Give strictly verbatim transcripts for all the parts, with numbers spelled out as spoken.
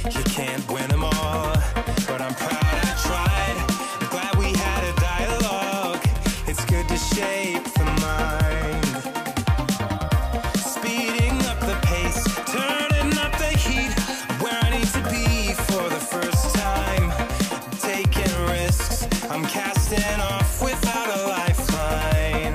You can't win them all, but I'm proud I tried. I'm glad we had a dialogue. It's good to shape the mind. Speeding up the pace, turning up the heat. Where I need to be for the first time. Taking risks, I'm casting off without a lifeline.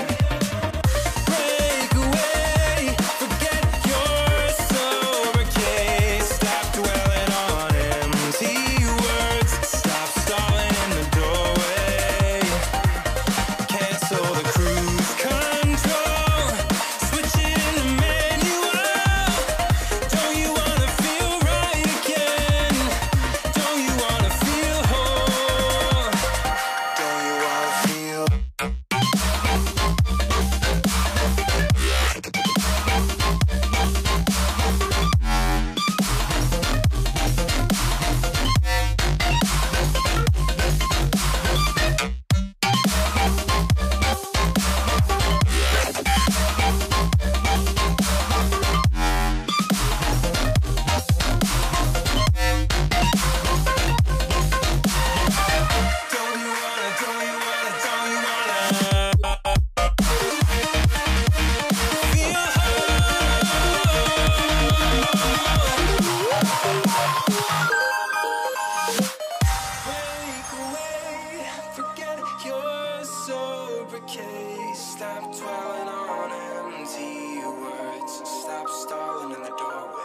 Break away, forget your sober case. Stop dwelling on empty words. Stop stalling in the doorway. Cancel the cruise control. Switch it in the manual. Don't you wanna feel right again? Don't you wanna feel whole? Don't you wanna feel? Don't you wanna, don't you wanna, don't you wanna feel Break away, forget your sober case. Stop dwelling on empty words. Stop stalling in the doorway.